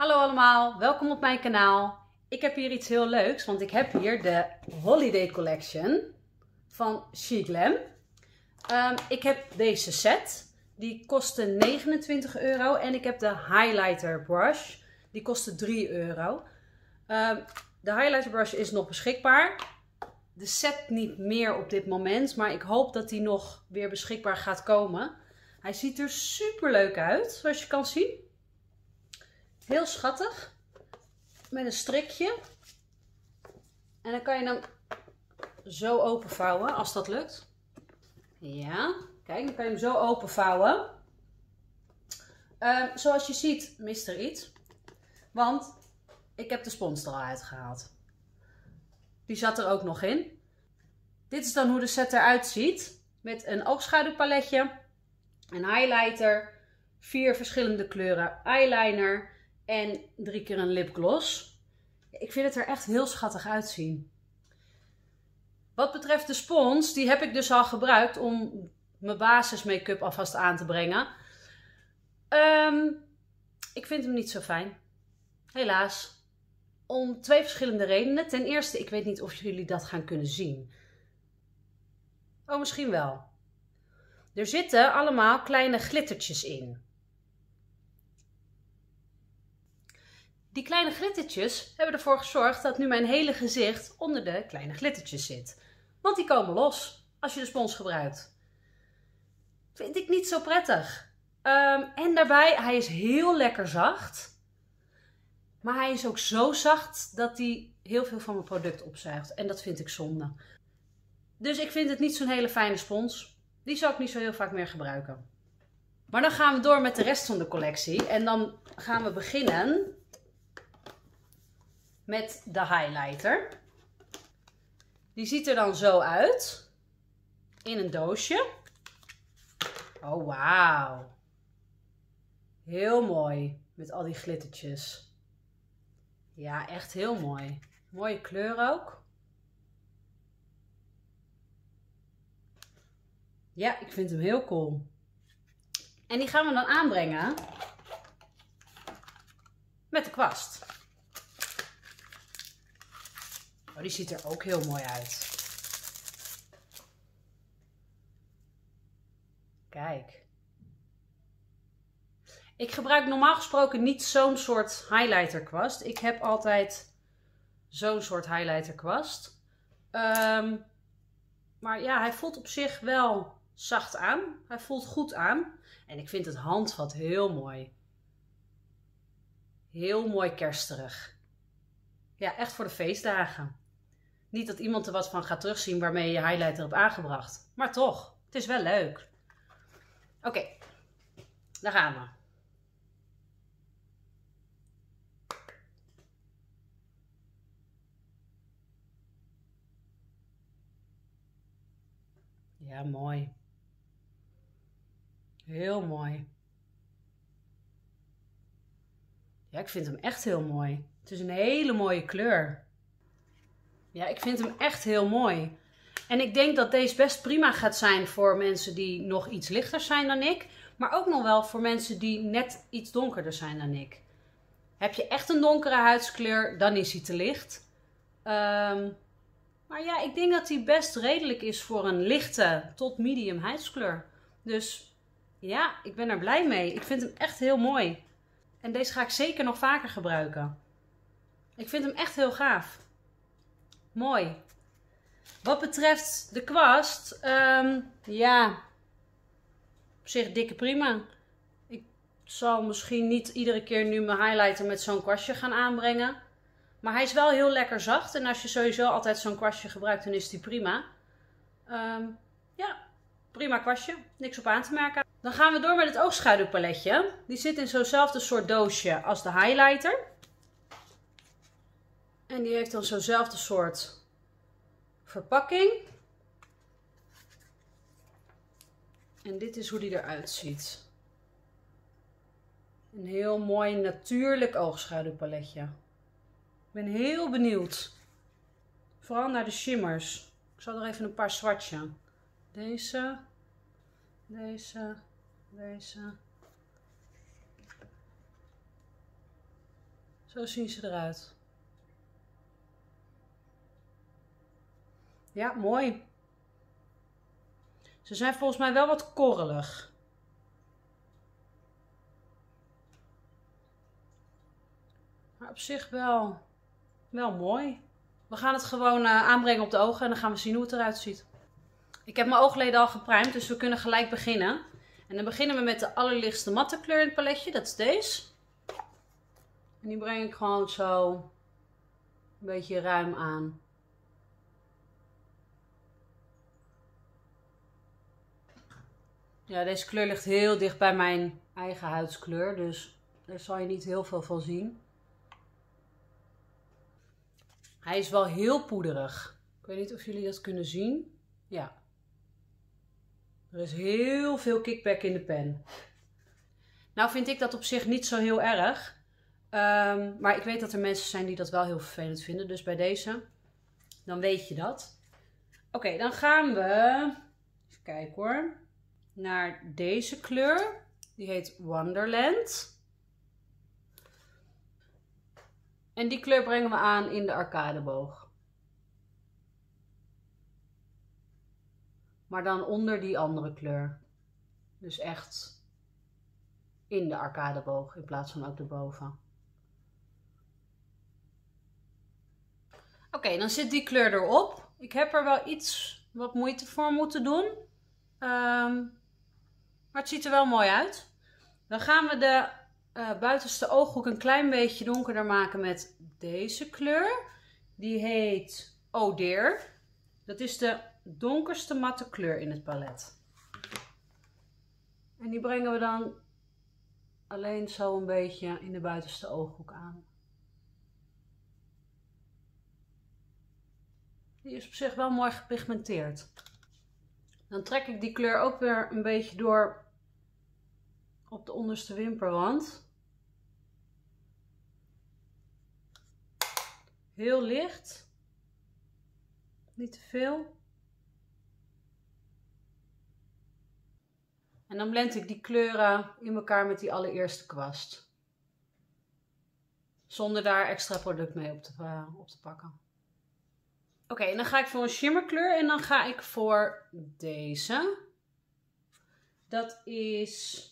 Hallo allemaal, welkom op mijn kanaal. Ik heb hier iets heel leuks, want ik heb hier de Holiday Collection van SheGlam. Ik heb deze set, die kostte 29 euro en ik heb de highlighter brush, die kostte 3 euro. De highlighter brush is nog beschikbaar. De set niet meer op dit moment, maar ik hoop dat die nog weer beschikbaar gaat komen. Hij ziet er super leuk uit, zoals je kan zien. Heel schattig. Met een strikje. En dan kan je hem zo openvouwen, als dat lukt. Ja, kijk, dan kan je hem zo openvouwen. Zoals je ziet mist er iets. Want ik heb de spons er al uitgehaald. Die zat er ook nog in. Dit is dan hoe de set eruit ziet. Met een oogschaduwpaletje, een highlighter, 4 verschillende kleuren eyeliner en 3 keer een lipgloss. Ik vind het er echt heel schattig uitzien. Wat betreft de spons, die heb ik dus al gebruikt om mijn basis make-up alvast aan te brengen. Ik vind hem niet zo fijn. Helaas. Om 2 verschillende redenen. Ten eerste, ik weet niet of jullie dat gaan kunnen zien. Oh, misschien wel. Er zitten allemaal kleine glittertjes in. Die kleine glittertjes hebben ervoor gezorgd dat nu mijn hele gezicht onder de kleine glittertjes zit. Want die komen los als je de spons gebruikt. Vind ik niet zo prettig. En daarbij, hij is heel lekker zacht. Maar hij is ook zo zacht dat hij heel veel van mijn product opzuigt. En dat vind ik zonde. Dus ik vind het niet zo'n hele fijne spons. Die zal ik niet zo heel vaak meer gebruiken. Maar dan gaan we door met de rest van de collectie. En dan gaan we beginnen met de highlighter. Die ziet er dan zo uit. In een doosje. Oh, wauw. Heel mooi. Met al die glittertjes. Ja, echt heel mooi. Mooie kleur ook. Ja, ik vind hem heel cool. En die gaan we dan aanbrengen met de kwast. Oh, die ziet er ook heel mooi uit. Kijk. Ik gebruik normaal gesproken niet zo'n soort highlighter kwast. Ik heb altijd zo'n soort highlighter kwast. Maar ja, hij voelt op zich wel zacht aan. Hij voelt goed aan. En ik vind het handvat heel mooi. Heel mooi kersterig. Ja, echt voor de feestdagen. Niet dat iemand er wat van gaat terugzien waarmee je je highlighter hebt aangebracht. Maar toch, het is wel leuk. Oké, daar gaan we. Ja, mooi. Heel mooi. Ja, ik vind hem echt heel mooi. Het is een hele mooie kleur. Ja, ik vind hem echt heel mooi. En ik denk dat deze best prima gaat zijn voor mensen die nog iets lichter zijn dan ik. Maar ook nog wel voor mensen die net iets donkerder zijn dan ik. Heb je echt een donkere huidskleur, dan is hij te licht. Maar ja, ik denk dat hij best redelijk is voor een lichte tot medium huidskleur. Dus ja, ik ben er blij mee. Ik vind hem echt heel mooi. En deze ga ik zeker nog vaker gebruiken. Ik vind hem echt heel gaaf. Mooi. Wat betreft de kwast, ja, op zich dikke prima. Ik zal misschien niet iedere keer nu mijn highlighter met zo'n kwastje gaan aanbrengen. Maar hij is wel heel lekker zacht. En als je sowieso altijd zo'n kwastje gebruikt, dan is die prima. Ja, prima kwastje. Niks op aan te merken. Dan gaan we door met het oogschaduwpaletje. Die zit in zo'nzelfde soort doosje als de highlighter. En die heeft dan zo'nzelfde soort verpakking. En dit is hoe die eruit ziet. Een heel mooi natuurlijk oogschaduwpaletje. Ik ben heel benieuwd. Vooral naar de shimmers. Ik zal er even een paar swatchen. Deze. Deze. Deze. Zo zien ze eruit. Ja, mooi. Ze zijn volgens mij wel wat korrelig. Maar op zich wel mooi. We gaan het gewoon aanbrengen op de ogen en dan gaan we zien hoe het eruit ziet. Ik heb mijn oogleden al geprimed, dus we kunnen gelijk beginnen. En dan beginnen we met de allerlichtste matte kleur in het paletje, dat is deze. En die breng ik gewoon zo een beetje ruim aan. Ja, deze kleur ligt heel dicht bij mijn eigen huidskleur, dus daar zal je niet heel veel van zien. Hij is wel heel poederig. Ik weet niet of jullie dat kunnen zien. Ja. Er is heel veel kickback in de pen. Nou vind ik dat op zich niet zo heel erg. Maar ik weet dat er mensen zijn die dat wel heel vervelend vinden. Dus bij deze, dan weet je dat. Oké, dan gaan we, even kijken hoor, naar deze kleur. Die heet Wonderland. En die kleur brengen we aan in de arcadeboog. Maar dan onder die andere kleur. Dus echt in de arcadeboog in plaats van ook erboven. Oké, dan zit die kleur erop. Ik heb er wel wat moeite voor moeten doen. Maar het ziet er wel mooi uit. Dan gaan we de buitenste ooghoek een klein beetje donkerder maken met deze kleur. Die heet Oh Dear. Dat is de donkerste matte kleur in het palet. En die brengen we dan alleen zo een beetje in de buitenste ooghoek aan. Die is op zich wel mooi gepigmenteerd. Dan trek ik die kleur ook weer een beetje door op de onderste wimperrand. Heel licht. Niet te veel. En dan blend ik die kleuren in elkaar met die allereerste kwast. Zonder daar extra product mee op te pakken. Oké, en dan ga ik voor een shimmerkleur en dan ga ik voor deze. Dat is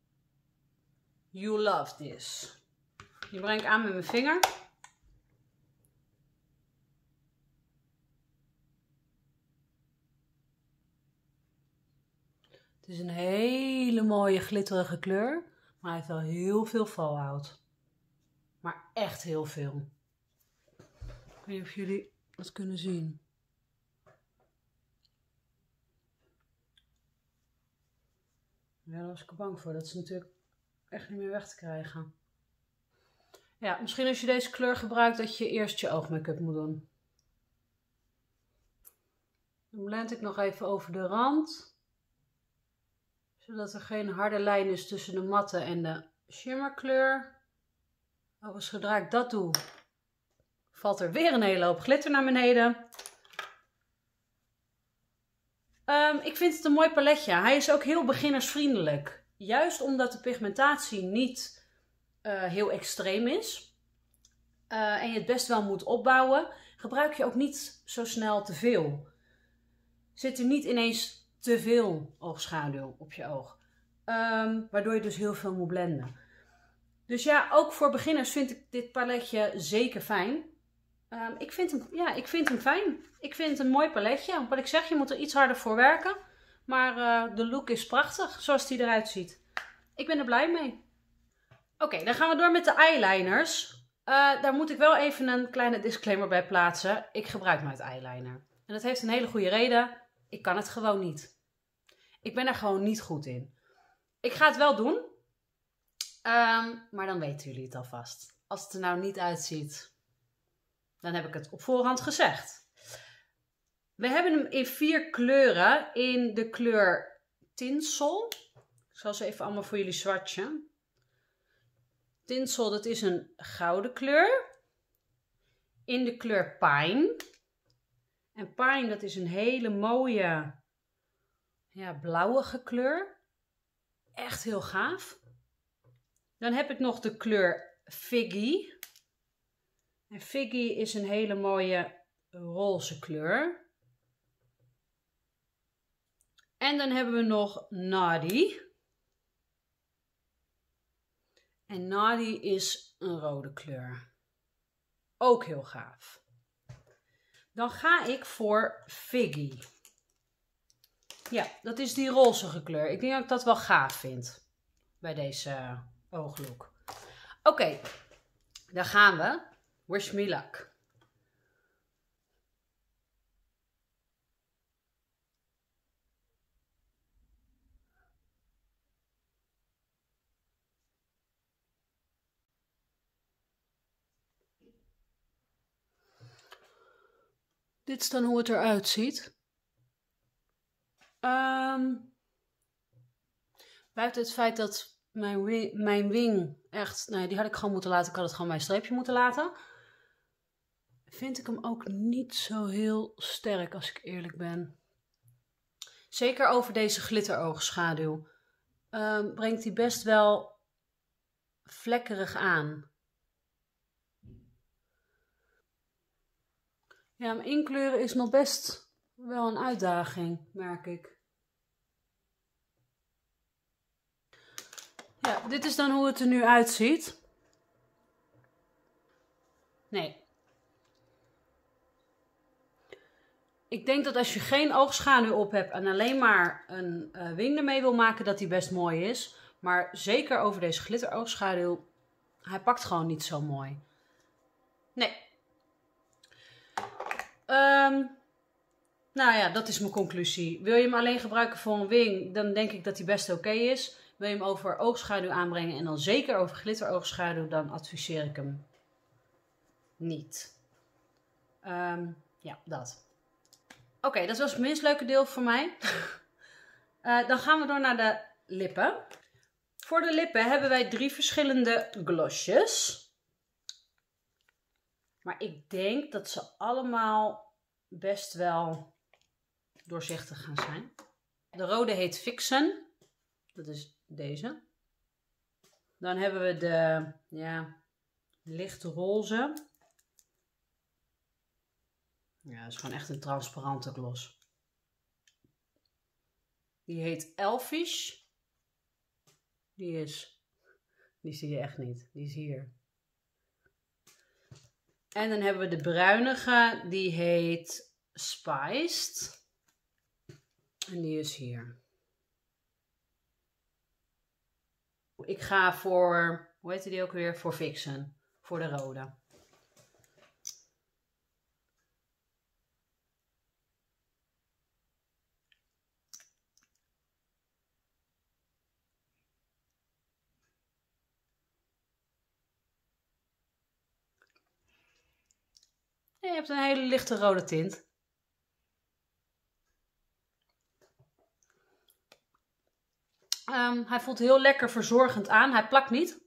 You Love This. Die breng ik aan met mijn vinger. Het is een hele mooie glitterige kleur, maar hij heeft wel heel veel fallout. Maar echt heel veel. Ik weet niet of jullie dat kunnen zien. Ja, daar was ik bang voor. Dat is natuurlijk echt niet meer weg te krijgen. Ja, misschien als je deze kleur gebruikt dat je eerst je oogmake-up moet doen. Dan blend ik nog even over de rand. Zodat er geen harde lijn is tussen de matte en de shimmerkleur. Overigens, zodra ik dat doe, valt er weer een hele hoop glitter naar beneden. Ik vind het een mooi paletje. Hij is ook heel beginnersvriendelijk. Juist omdat de pigmentatie niet heel extreem is. En je het best wel moet opbouwen. Gebruik je ook niet zo snel te veel. Zit er niet ineens te veel oogschaduw op je oog. Waardoor je dus heel veel moet blenden. Dus ja, ook voor beginners vind ik dit paletje zeker fijn. Ik vind hem fijn. Ik vind het een mooi paletje. Wat ik zeg, je moet er iets harder voor werken. Maar de look is prachtig, zoals die eruit ziet. Ik ben er blij mee. Oké, dan gaan we door met de eyeliners. Daar moet ik wel even een kleine disclaimer bij plaatsen. Ik gebruik nooit eyeliner. En dat heeft een hele goede reden. Ik kan het gewoon niet. Ik ben er gewoon niet goed in. Ik ga het wel doen. Maar dan weten jullie het alvast. Als het er nou niet uitziet, dan heb ik het op voorhand gezegd. We hebben hem in 4 kleuren. In de kleur Tinsel. Ik zal ze even allemaal voor jullie swatchen. Tinsel, dat is een gouden kleur. In de kleur Pine. En Pine, dat is een hele mooie, ja, blauwige kleur. Echt heel gaaf. Dan heb ik nog de kleur Figgy. En Figgy is een hele mooie roze kleur. En dan hebben we nog Naughty. En Naughty is een rode kleur. Ook heel gaaf. Dan ga ik voor Figgy. Ja, dat is die rozige kleur. Ik denk dat ik dat wel gaaf vind. Bij deze ooglook. Oké, daar gaan we. Wish me luck. Dit is dan hoe het eruit ziet. Buiten het feit dat mijn wing echt... Nee, die had ik gewoon moeten laten. Ik had het gewoon bij een streepje moeten laten. Vind ik hem ook niet zo heel sterk als ik eerlijk ben. Zeker over deze glitteroogschaduw. Brengt hij best wel vlekkerig aan. Ja, mijn inkleuren is nog best wel een uitdaging, merk ik. Ja, dit is dan hoe het er nu uitziet. Nee. Ik denk dat als je geen oogschaduw op hebt en alleen maar een wing ermee wil maken, dat die best mooi is. Maar zeker over deze glitteroogschaduw, hij pakt gewoon niet zo mooi. Nee. Nou ja, dat is mijn conclusie. Wil je hem alleen gebruiken voor een wing, dan denk ik dat hij best oké is. Wil je hem over oogschaduw aanbrengen en dan zeker over glitteroogschaduw, dan adviseer ik hem niet. Ja, dat. Oké, dat was het minst leuke deel voor mij. Dan gaan we door naar de lippen. Voor de lippen hebben wij 3 verschillende glossjes. Maar ik denk dat ze allemaal best wel doorzichtig gaan zijn. De rode heet Vixen. Dat is deze. Dan hebben we de lichte roze. Ja, dat is gewoon echt een transparante gloss. Die heet Elfish. Die zie je echt niet. Die is hier. En dan hebben we de bruinige. Die heet Spiced. En die is hier. Ik ga voor, hoe heet die ook weer? Voor Vixen. Voor de rode. En je hebt een hele lichte rode tint. Hij voelt heel lekker verzorgend aan. Hij plakt niet.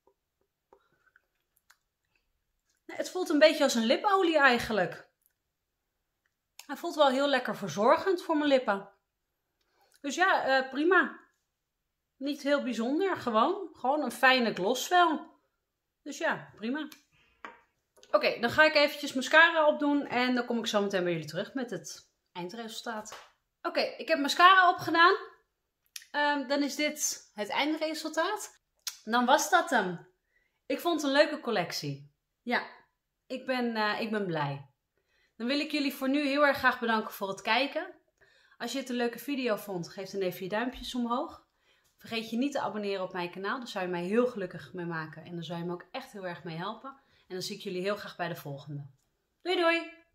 Nee, het voelt een beetje als een lipolie eigenlijk. Hij voelt wel heel lekker verzorgend voor mijn lippen. Dus ja, prima. Niet heel bijzonder, gewoon een fijne gloss wel. Dus ja, prima. Oké, dan ga ik eventjes mascara opdoen en dan kom ik zo meteen bij jullie terug met het eindresultaat. Oké, ik heb mascara opgedaan. Dan is dit het eindresultaat. Dan was dat hem. Ik vond het een leuke collectie. Ja, ik ben blij. Dan wil ik jullie voor nu heel erg graag bedanken voor het kijken. Als je het een leuke video vond, geef dan even je duimpjes omhoog. Vergeet je niet te abonneren op mijn kanaal. Daar zou je mij heel gelukkig mee maken. En daar zou je me ook echt heel erg mee helpen. En dan zie ik jullie heel graag bij de volgende. Doei doei!